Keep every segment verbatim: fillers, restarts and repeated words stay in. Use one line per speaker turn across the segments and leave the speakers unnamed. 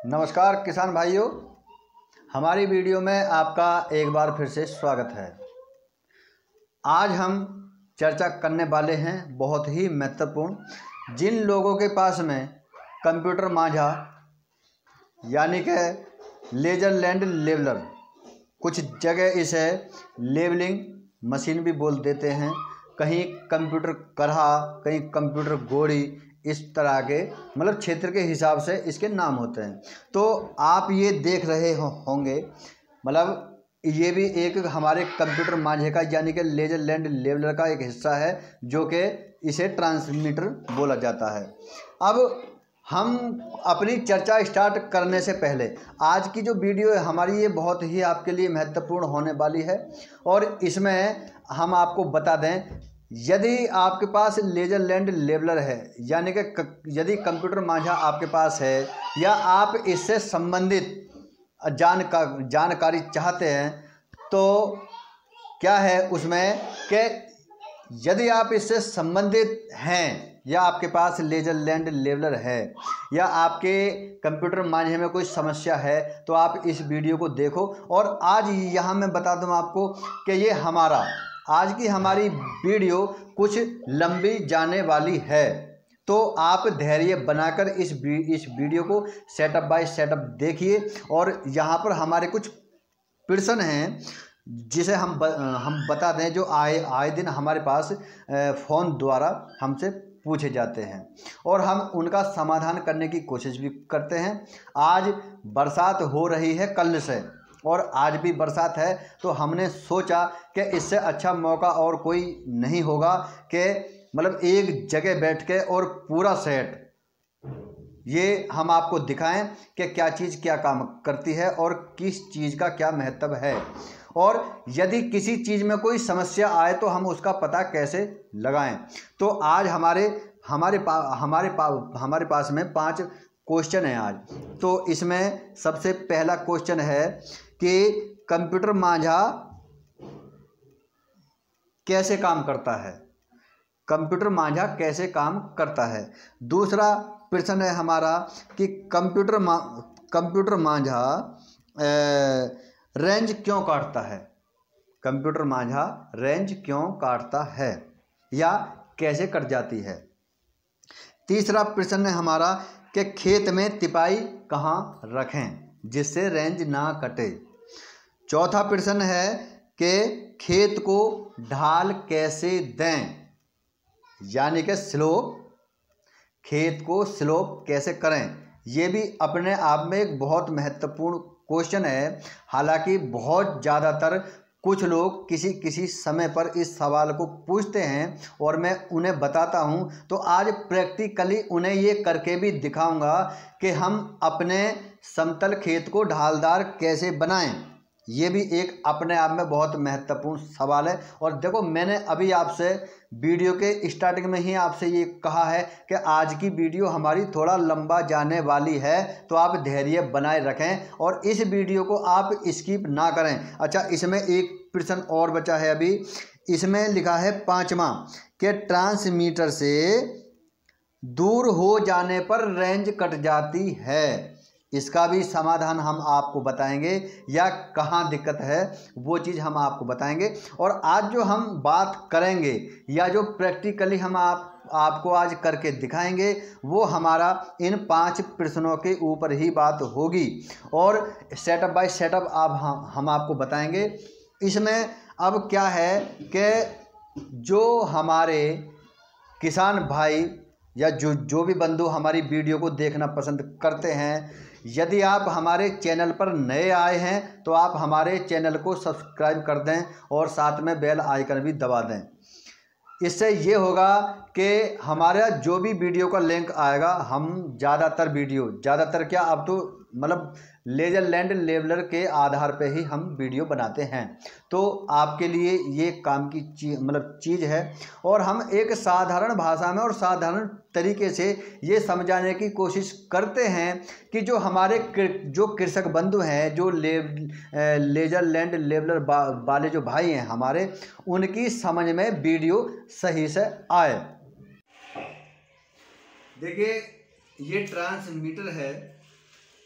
नमस्कार किसान भाइयों, हमारी वीडियो में आपका एक बार फिर से स्वागत है। आज हम चर्चा करने वाले हैं बहुत ही महत्वपूर्ण, जिन लोगों के पास में कंप्यूटर मांझा यानी कि लेजर लैंड लेवलर, कुछ जगह इसे लेवलिंग मशीन भी बोल देते हैं, कहीं कंप्यूटर करहा, कहीं कंप्यूटर गोड़ी, इस तरह के मतलब क्षेत्र के हिसाब से इसके नाम होते हैं। तो आप ये देख रहे हो होंगे, मतलब ये भी एक हमारे कंप्यूटर मांझे का यानी कि लेजर लैंड लेवलर का एक हिस्सा है, जो कि इसे ट्रांसमीटर बोला जाता है। अब हम अपनी चर्चा स्टार्ट करने से पहले आज की जो वीडियो है हमारी, ये बहुत ही आपके लिए महत्वपूर्ण होने वाली है। और इसमें हम आपको बता दें, यदि आपके पास लेजर लैंड लेवलर है यानी कि यदि कंप्यूटर मांझा आपके पास है या आप इससे संबंधित जानका जानकारी चाहते हैं, तो क्या है उसमें कि यदि आप इससे संबंधित हैं या आपके पास लेजर लैंड लेवलर है या आपके कंप्यूटर मांझे में कोई समस्या है, तो आप इस वीडियो को देखो। और आज यहाँ मैं बता दूँ आपको कि ये हमारा आज की हमारी वीडियो कुछ लंबी जाने वाली है, तो आप धैर्य बनाकर इस इस वीडियो को सेटअप बाय सेटअप देखिए। और यहाँ पर हमारे कुछ प्रश्न हैं जिसे हम ब, हम बता दें, जो आए आए दिन हमारे पास फ़ोन द्वारा हमसे पूछे जाते हैं और हम उनका समाधान करने की कोशिश भी करते हैं। आज बरसात हो रही है कल से, और आज भी बरसात है, तो हमने सोचा कि इससे अच्छा मौका और कोई नहीं होगा कि मतलब एक जगह बैठ के और पूरा सेट ये हम आपको दिखाएं कि क्या चीज़ क्या काम करती है और किस चीज़ का क्या महत्व है, और यदि किसी चीज़ में कोई समस्या आए तो हम उसका पता कैसे लगाएं। तो आज हमारे हमारे पा, हमारे पा, हमारे पास में पांच क्वेश्चन हैं आज। तो इसमें सबसे पहला क्वेश्चन है कि कंप्यूटर मांझा कैसे काम करता है, कंप्यूटर मांझा कैसे काम करता है। दूसरा प्रश्न है हमारा कि कंप्यूटर मा कंप्यूटर मांझा रेंज क्यों काटता है, कंप्यूटर मांझा रेंज क्यों काटता है या कैसे कट जाती है। तीसरा प्रश्न है हमारा कि खेत में तिपाई कहाँ रखें जिससे रेंज ना कटे। चौथा प्रश्न है कि खेत को ढाल कैसे दें यानी कि स्लोप, खेत को स्लोप कैसे करें। ये भी अपने आप में एक बहुत महत्वपूर्ण क्वेश्चन है। हालांकि बहुत ज़्यादातर कुछ लोग किसी किसी समय पर इस सवाल को पूछते हैं और मैं उन्हें बताता हूं, तो आज प्रैक्टिकली उन्हें ये करके भी दिखाऊंगा कि हम अपने समतल खेत को ढालदार कैसे बनाएं। ये भी एक अपने आप में बहुत महत्वपूर्ण सवाल है। और देखो, मैंने अभी आपसे वीडियो के स्टार्टिंग में ही आपसे ये कहा है कि आज की वीडियो हमारी थोड़ा लंबा जाने वाली है, तो आप धैर्य बनाए रखें और इस वीडियो को आप स्किप ना करें। अच्छा, इसमें एक प्रश्न और बचा है अभी। इसमें लिखा है पाँचवा कि ट्रांसमीटर से दूर हो जाने पर रेंज कट जाती है। इसका भी समाधान हम आपको बताएंगे, या कहाँ दिक्कत है वो चीज़ हम आपको बताएंगे। और आज जो हम बात करेंगे या जो प्रैक्टिकली हम आप आपको आज करके दिखाएंगे, वो हमारा इन पांच प्रश्नों के ऊपर ही बात होगी और सेटअप बाय सेटअप आप हम हम आपको बताएंगे। इसमें अब क्या है कि जो हमारे किसान भाई या जो जो भी बंधु हमारी वीडियो को देखना पसंद करते हैं, यदि आप हमारे चैनल पर नए आए हैं तो आप हमारे चैनल को सब्सक्राइब कर दें और साथ में बेल आइकन भी दबा दें। इससे ये होगा कि हमारा जो भी वीडियो का लिंक आएगा, हम ज़्यादातर वीडियो ज़्यादातर क्या अब तो मतलब लेजर लैंड लेवलर के आधार पे ही हम वीडियो बनाते हैं, तो आपके लिए ये काम की चीज मतलब चीज़ है। और हम एक साधारण भाषा में और साधारण तरीके से ये समझाने की कोशिश करते हैं कि जो हमारे जो कृषक बंधु हैं, जो ले लेजर लैंड लेवलर वाले जो भाई हैं हमारे, उनकी समझ में वीडियो सही से आए। देखिए, ये ट्रांसमीटर है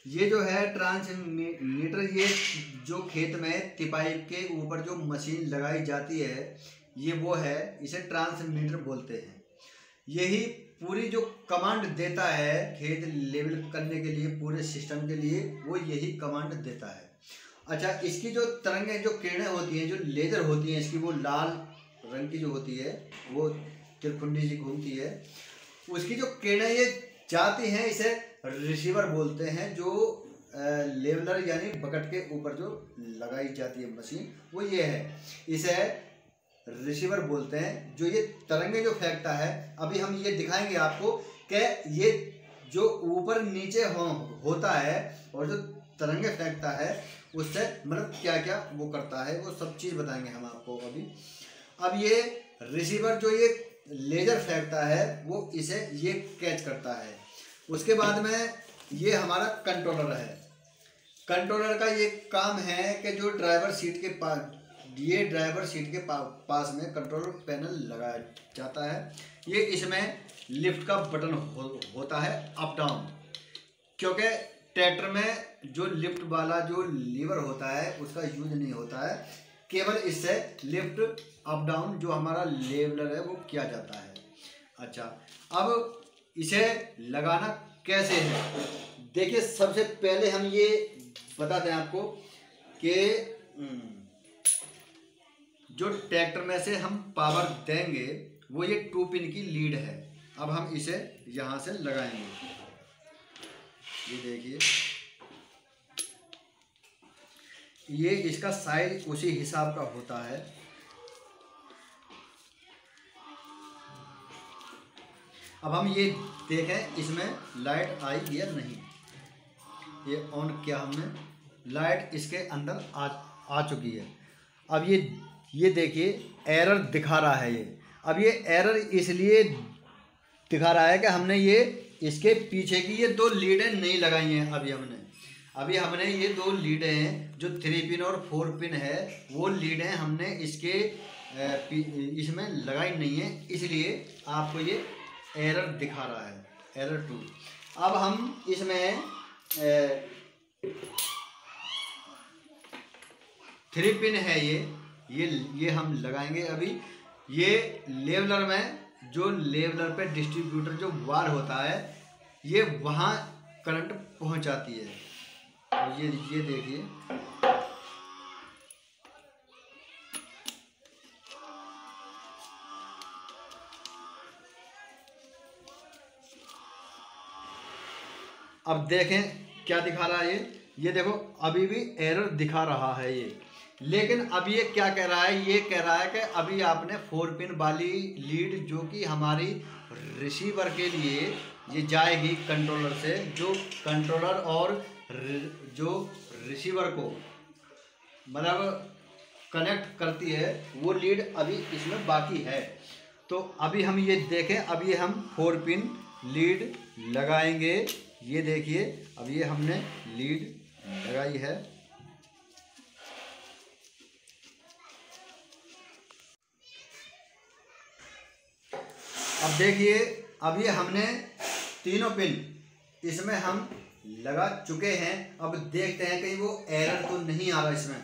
ये जो है ट्रांसमीटर, ये जो खेत में तिपाई के ऊपर जो मशीन लगाई जाती है ये वो है, इसे ट्रांसमीटर बोलते हैं। यही पूरी जो कमांड देता है खेत लेवल करने के लिए, पूरे सिस्टम के लिए, वो यही कमांड देता है। अच्छा, इसकी जो तरंगें, जो किरणें होती हैं, जो लेजर होती हैं इसकी, वो लाल रंग की जो होती है, वो तिरकुंडी सी घूमती है, उसकी जो किरणें ये जाती हैं, इसे रिसीवर बोलते हैं। जो लेवलर यानी बकेट के ऊपर जो लगाई जाती है मशीन, वो ये है, इसे रिसीवर बोलते हैं। जो ये तरंगे जो फेंकता है, अभी हम ये दिखाएंगे आपको कि ये जो ऊपर नीचे हो होता है और जो तरंगे फेंकता है उससे मतलब क्या क्या वो करता है, वो सब चीज़ बताएंगे हम आपको अभी। अब ये रिसीवर जो ये लेजर फेंकता है वो इसे ये कैच करता है। उसके बाद में ये हमारा कंट्रोलर है। कंट्रोलर का ये काम है कि जो ड्राइवर सीट के पास, ये ड्राइवर सीट के पा, पास में कंट्रोलर पैनल लगाया जाता है। ये इसमें लिफ्ट का बटन हो, होता है अप डाउन, क्योंकि ट्रैक्टर में जो लिफ्ट वाला जो लीवर होता है उसका यूज नहीं होता है, केवल इससे लिफ्ट अप डाउन जो हमारा लेवलर है वो किया जाता है। अच्छा, अब इसे लगाना कैसे है, देखिए सबसे पहले हम ये बताते हैं आपको कि जो ट्रैक्टर में से हम पावर देंगे वो ये टू पिन की लीड है। अब हम इसे यहाँ से लगाएंगे, ये देखिए, ये इसका साइज उसी हिसाब का होता है। अब हम ये देखें इसमें लाइट आई या नहीं। ये ऑन किया हमने, लाइट इसके अंदर आ आ चुकी है। अब ये ये देखिए एरर दिखा रहा है ये। अब ये एरर इसलिए दिखा रहा है कि हमने ये इसके पीछे की ये दो लीडें नहीं लगाई हैं। अभी हमने अभी हमने ये दो लीडें हैं जो थ्री पिन और फोर पिन है, वो लीडें हमने इसके इसमें लगाई नहीं है, इसलिए आपको ये एरर दिखा रहा है, एरर टू। अब हम इसमें थ्री पिन है ये ये ये हम लगाएंगे अभी। ये लेवलर में जो लेवलर पे डिस्ट्रीब्यूटर जो वार होता है, ये वहाँ करंट पहुँचाती है। और ये ये देखिए, अब देखें क्या दिखा रहा है ये ये देखो अभी भी एरर दिखा रहा है ये, लेकिन अब ये क्या कह रहा है, ये कह रहा है कि अभी आपने फोर पिन वाली लीड जो कि हमारी रिसीवर के लिए ये जाएगी कंट्रोलर से, जो कंट्रोलर और जो रिसीवर को मतलब कनेक्ट करती है, वो लीड अभी इसमें बाकी है। तो अभी हम ये देखें, अभी हम फोर पिन लीड लगाएंगे। ये देखिए अब ये हमने लीड लगाई है। अब देखिए अब ये हमने तीनों पिन इसमें हम लगा चुके हैं। अब देखते हैं कहीं वो एरर तो नहीं आ रहा इसमें।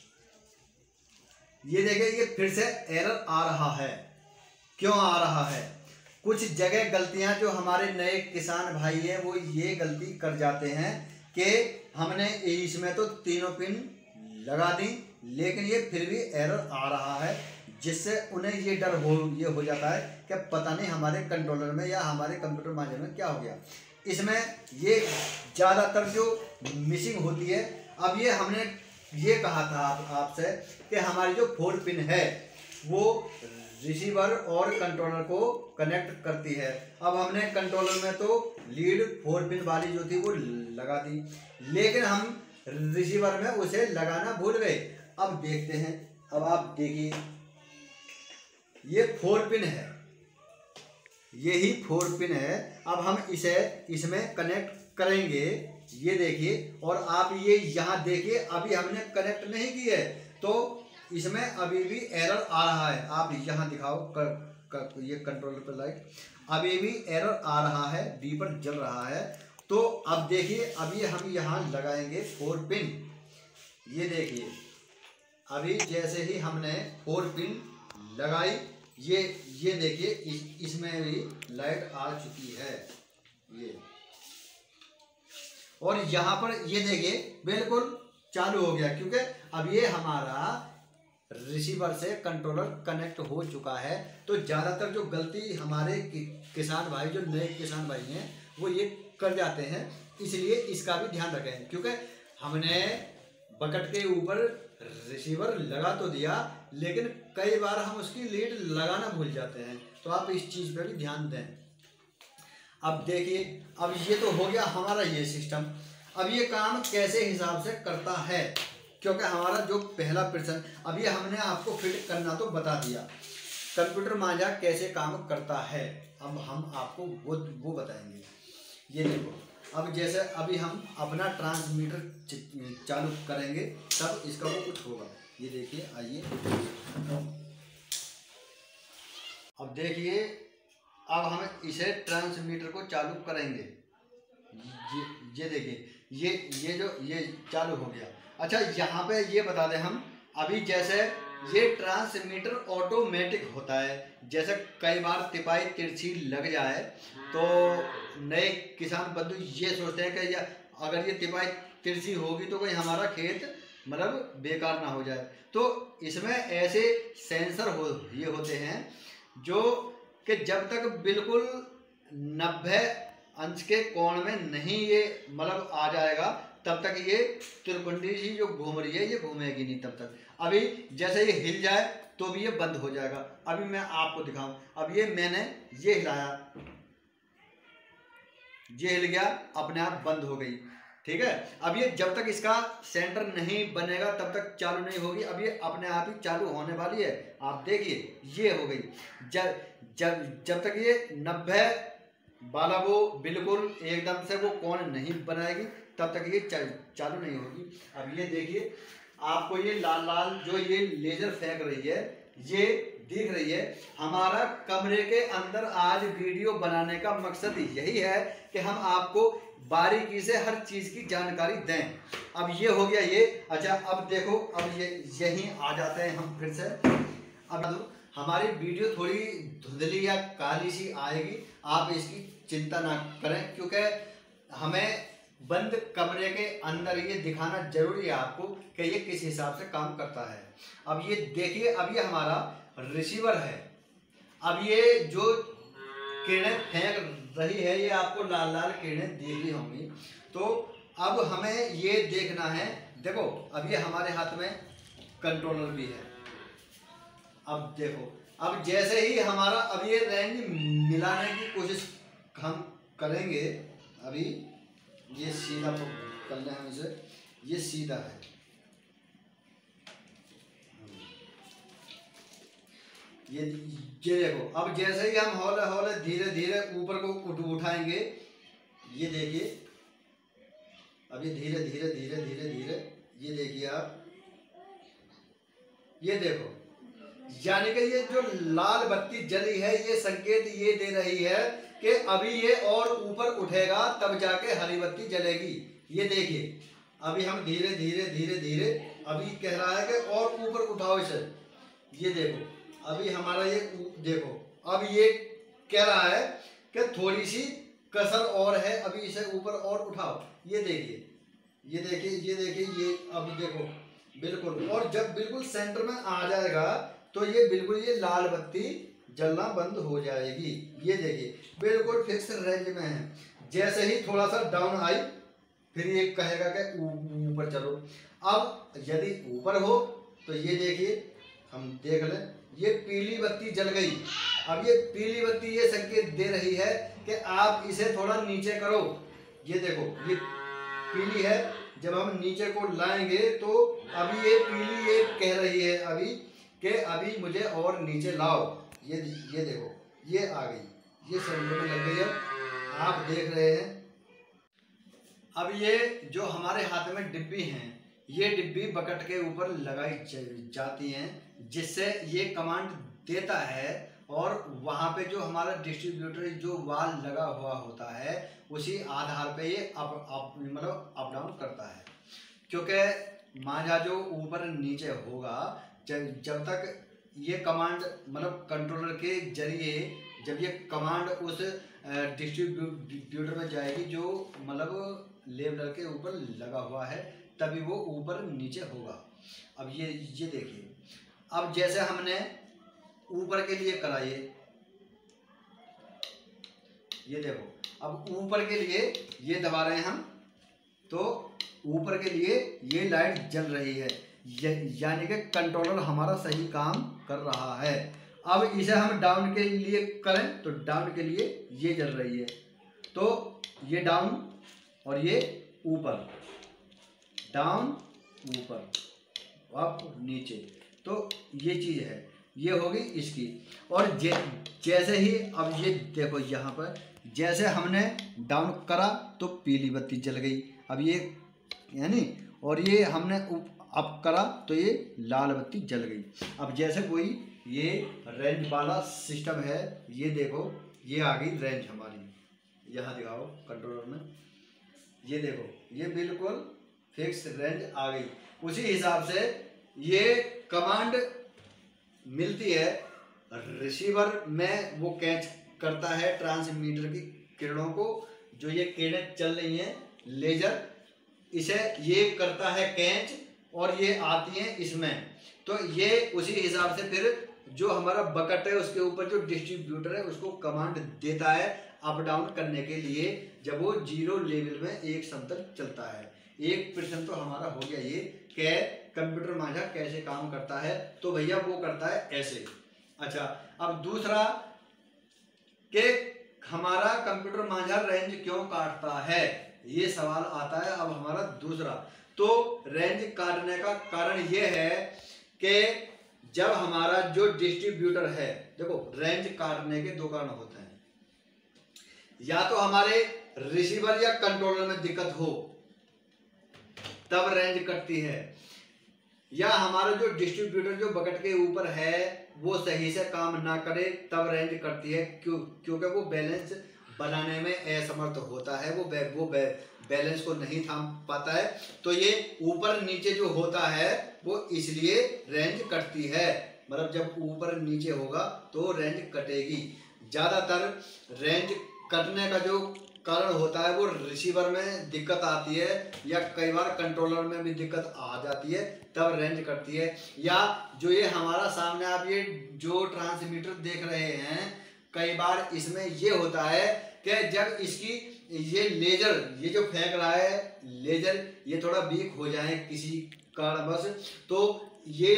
ये देखिए ये फिर से एरर आ रहा है। क्यों आ रहा है? कुछ जगह गलतियां जो हमारे नए किसान भाई हैं वो ये गलती कर जाते हैं कि हमने इसमें तो तीनों पिन लगा दी, लेकिन ये फिर भी एरर आ रहा है, जिससे उन्हें ये डर हो ये हो जाता है कि पता नहीं हमारे कंट्रोलर में या हमारे कंप्यूटर माजर में क्या हो गया। इसमें ये ज़्यादातर जो मिसिंग होती है। अब ये हमने ये कहा था आप, आपसे कि हमारी जो फोर पिन है वो रिसीवर और कंट्रोलर को कनेक्ट करती है। अब हमने कंट्रोलर में तो लीड फोर पिन वाली जो थी वो लगा दी, लेकिन हम रिसीवर में उसे लगाना भूल गए। अब देखते हैं, अब आप देखिए ये फोर पिन है, यही फोर पिन है। अब हम इसे इसमें कनेक्ट करेंगे, ये देखिए, और आप ये यहाँ देखिए अभी हमने कनेक्ट नहीं की है तो इसमें अभी भी एरर आ रहा है। आप यहाँ दिखाओ कर, कर ये कंट्रोलर पर लाइट, अभी भी एरर आ रहा है, बीपर जल रहा है। तो अब देखिए, अभी हम यहाँ लगाएंगे फोर पिन। ये देखिए, अभी जैसे ही हमने फोर पिन लगाई, ये ये देखिए इस, इसमें भी लाइट आ चुकी है ये, और यहाँ पर ये देखिए बिल्कुल चालू हो गया, क्योंकि अब ये हमारा रिसीवर से कंट्रोलर कनेक्ट हो चुका है। तो ज़्यादातर जो गलती हमारे कि, किसान भाई, जो नए किसान भाई हैं, वो ये कर जाते हैं, इसलिए इसका भी ध्यान रखें। क्योंकि हमने बकेट के ऊपर रिसीवर लगा तो दिया, लेकिन कई बार हम उसकी लीड लगाना भूल जाते हैं, तो आप इस चीज़ पर भी ध्यान दें। अब देखिए, अब ये तो हो गया हमारा ये सिस्टम। अब ये काम कैसे हिसाब से करता है, क्योंकि हमारा जो पहला प्रश्न, अब ये हमने आपको फिट करना तो बता दिया, कंप्यूटर मांझा कैसे काम करता है, अब हम आपको वो वो बताएंगे। ये देखो, अब जैसे अभी हम अपना ट्रांसमीटर चालू करेंगे तब इसका वो कुछ होगा। ये देखिए, आइए अब देखिए, अब हम इसे ट्रांसमीटर को चालू करेंगे। ये ये देखिए, ये ये जो ये चालू हो गया। अच्छा, यहाँ पे ये बता दें हम, अभी जैसे ये ट्रांसमीटर ऑटोमेटिक होता है, जैसे कई बार तिपाई तिरछी लग जाए तो नए किसान बंधु ये सोचते हैं कि या अगर ये तिपाई तिरछी होगी तो कोई हमारा खेत मतलब बेकार ना हो जाए। तो इसमें ऐसे सेंसर हो ये होते हैं जो कि जब तक बिल्कुल नब्बे अंश के कोण में नहीं ये मतलब आ जाएगा, तब तक ये त्रिकुंडी सी जो घूम रही है ये घूमेगी नहीं तब तक। अभी जैसे ये हिल जाए तो भी ये बंद हो जाएगा। अभी मैं आपको दिखाऊं, अब ये मैंने ये हिलाया, ये हिल गया, अपने आप बंद हो गई, ठीक है। अब ये जब तक इसका सेंटर नहीं बनेगा तब तक चालू नहीं होगी। अब ये अपने आप ही चालू होने वाली है, आप देखिए ये हो गई। जब जब जब तक ये नब्बे वाला वो बिल्कुल एकदम से वो कोण नहीं बनाएगी तब तक ये चालू नहीं होगी। अब ये देखिए, आपको ये लाल लाल जो ये लेजर फेंक रही है ये दिख रही है। हमारा कमरे के अंदर आज वीडियो बनाने का मकसद यही है कि हम आपको बारीकी से हर चीज़ की जानकारी दें। अब ये हो गया ये। अच्छा, अब देखो, अब ये यहीं आ जाते हैं हम फिर से। अब हमारी वीडियो थोड़ी धुंधली या काली सी आएगी, आप इसकी चिंता ना करें, क्योंकि हमें बंद कमरे के अंदर ये दिखाना जरूरी है आपको कि ये किस हिसाब से काम करता है। अब ये देखिए, अब ये हमारा रिसीवर है। अब ये जो किरणें फेंक रही है, ये आपको लाल लाल किरणें दिख रही होंगी। तो अब हमें ये देखना है, देखो अब ये हमारे हाथ में कंट्रोलर भी है। अब देखो, अब जैसे ही हमारा अब ये रेंज मिलाने की कोशिश हम करेंगे, अभी ये सीधा कर लें हम इसे, ये सीधा है, ये ये देखो। अब जैसे ही हम हौले हौले धीरे धीरे ऊपर को उठाएंगे, ये देखिए, अब ये धीरे धीरे धीरे धीरे धीरे ये देखिए आप, ये देखो, यानी कि ये जो लाल बत्ती जली है ये संकेत ये दे रही है कि अभी ये और ऊपर उठेगा तब जाके हरी बत्ती जलेगी। ये देखिए, अभी हम धीरे धीरे धीरे धीरे अभी कह रहा है कि और ऊपर उठाओ इसे। ये देखो, अभी हमारा ये देखो, अब ये कह रहा है कि थोड़ी सी कसर और है, अभी इसे ऊपर और उठाओ। ये देखिए, ये देखिए, ये देखिए, ये अब देखो बिल्कुल, और जब बिल्कुल सेंटर में आ जाएगा तो ये बिल्कुल ये लाल बत्ती जलना बंद हो जाएगी। ये देखिए, बिल्कुल फिक्स रेंज में है। जैसे ही थोड़ा सा डाउन आई फिर ये कहेगा कि ऊपर चलो। अब यदि ऊपर हो तो ये देखिए, हम देख लें, ये पीली बत्ती जल गई। अब ये पीली बत्ती ये संकेत दे रही है कि आप इसे थोड़ा नीचे करो। ये देखो, ये पीली है, जब हम नीचे को लाएंगे तो अभी ये पीली ये कह रही है अभी कि अभी मुझे और नीचे लाओ। ये ये देखो, ये आ गई, ये सेंटर में लग गई है, आप देख रहे हैं। अब ये जो हमारे हाथ में डिब्बी हैं, ये डिब्बी बकेट के ऊपर लगाई जाती हैं, जिससे ये कमांड देता है और वहाँ पे जो हमारा डिस्ट्रीब्यूटर जो वाल लगा हुआ होता है उसी आधार पे ये अप अप मतलब अप डाउन करता है। क्योंकि मांझा जो ऊपर नीचे होगा, जब जब तक ये कमांड मतलब कंट्रोलर के जरिए जब ये कमांड उस डिस्ट्रीब्यूटर में जाएगी जो मतलब लेवलर के ऊपर लगा हुआ है, तभी वो ऊपर नीचे होगा। अब ये ये देखिए, अब जैसे हमने ऊपर के लिए करा, ये ये देखो, अब ऊपर के लिए ये दबा रहे हैं हम, तो ऊपर के लिए ये लाइट जल रही है, यानी कि कंट्रोलर हमारा सही काम कर रहा है। अब इसे हम डाउन के लिए करें तो डाउन के लिए ये जल रही है, तो ये डाउन और ये ऊपर, डाउन ऊपर अप नीचे, तो ये चीज़ है, ये होगी इसकी। और जे, जैसे ही अब ये देखो यहाँ पर जैसे हमने डाउन करा तो पीली बत्ती जल गई, अब ये यानी, और ये हमने अप करा तो ये लाल बत्ती जल गई। अब जैसे कोई ये रेंज वाला सिस्टम है, ये देखो ये आ गई रेंज हमारी, यहाँ दिखाओ कंट्रोलर में, ये देखो ये बिल्कुल फिक्स रेंज आ गई। उसी हिसाब से ये कमांड मिलती है रिसीवर में, वो कैच करता है ट्रांसमीटर की किरणों को, जो ये किरणें चल रही हैं लेजर, इसे ये करता है कैच और ये आती हैं इसमें, तो ये उसी हिसाब से फिर जो हमारा बकेट है उसके ऊपर जो डिस्ट्रीब्यूटर है उसको कमांड देता है अप डाउन करने के लिए, जब वो जीरो लेवल में एक समतल चलता है। एक प्रश्न तो हमारा हो गया ये कि कंप्यूटर मांझा कैसे काम करता है, तो भैया वो करता है ऐसे। अच्छा, अब दूसरा कि हमारा कंप्यूटर मांझा रेंज क्यों काटता है, ये सवाल आता है। अब हमारा दूसरा, तो रेंज काटने का कारण ये है कि जब हमारा जो डिस्ट्रीब्यूटर है, देखो रेंज काटने के दो कारण होते हैं, या तो हमारे रिसीवर या कंट्रोलर में दिक्कत हो तब रेंज कटती है, या हमारा जो डिस्ट्रीब्यूटर जो बकेट के ऊपर है वो सही से काम ना करे तब रेंज करती है, क्यों क्योंकि वो बैलेंस बनाने में असमर्थ होता है, वो बै, वो बै, बैलेंस को नहीं थाम पाता है, तो ये ऊपर नीचे जो होता है वो इसलिए रेंज कटती है। मतलब जब ऊपर नीचे होगा तो रेंज कटेगी। ज़्यादातर रेंज कटने का जो कारण होता है वो रिसीवर में दिक्कत आती है, या कई बार कंट्रोलर में भी दिक्कत आ जाती है तब रेंज कटती है। या जो ये हमारा सामने आप ये जो ट्रांसमीटर देख रहे हैं, कई बार इसमें ये होता है कि जब इसकी ये लेजर ये जो फेंक रहा है लेजर ये थोड़ा वीक हो जाए किसी कारणवश, तो ये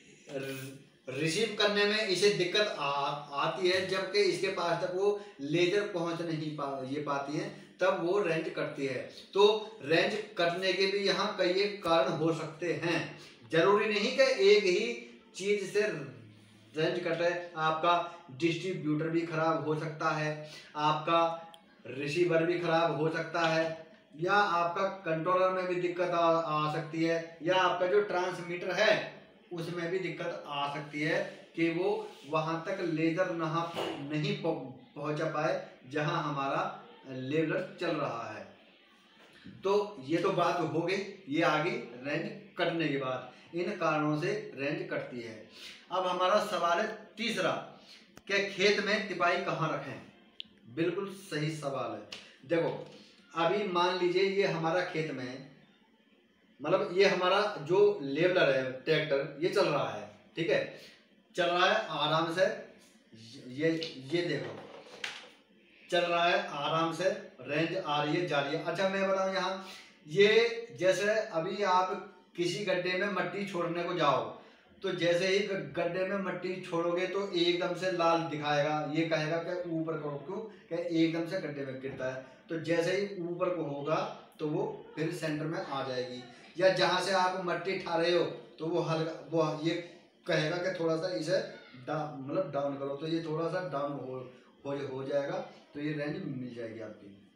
रिसीव करने में इसे दिक्कत आ, आती है, जबकि इसके पास तक वो लेजर पहुंच नहीं पा ये पाती है, तब वो रेंज कटती है। तो रेंज कटने के भी यहाँ कई कारण हो सकते हैं, जरूरी नहीं कि एक ही चीज से रेंज कटे। आपका डिस्ट्रीब्यूटर भी खराब हो सकता है, आपका रिसीवर भी खराब हो सकता है, या आपका कंट्रोलर में भी दिक्कत आ, आ सकती है, या आपका जो ट्रांसमीटर है उसमें भी दिक्कत आ सकती है कि वो वहां तक लेजर नहीं पहुंचा पाए जहां हमारा लेवलर चल रहा है। तो ये तो बात हो गई, ये आ गई रेंज कटने के बाद, इन कारणों से रेंज कटती है। अब हमारा सवाल है तीसरा कि खेत में तिपाई कहाँ रखें। बिल्कुल सही सवाल है। देखो अभी मान लीजिए ये हमारा खेत में, मतलब ये हमारा जो लेवलर है ट्रैक्टर ये चल रहा है, ठीक है, चल रहा है आराम से, ये ये देखो चल रहा है आराम से, रेंज आ रही है जा रही है। अच्छा मैं बताऊं यहाँ, ये जैसे अभी आप किसी गड्ढे में मट्टी छोड़ने को जाओ, तो जैसे ही गड्ढे में मट्टी छोड़ोगे तो एकदम से लाल दिखाएगा, ये कहेगा कि ऊपर को, क्यों कि एकदम से गड्ढे में गिरता है, तो जैसे ही ऊपर को होगा तो वो फिर सेंटर में आ जाएगी। या जहाँ से आप मट्टी ठा रहे हो तो वो हल्का वो ये कहेगा कि थोड़ा सा इसे मतलब डाउन करो, तो ये थोड़ा सा डाउन हो हो, हो जाएगा, तो ये रेंज मिल जाएगी आपकी।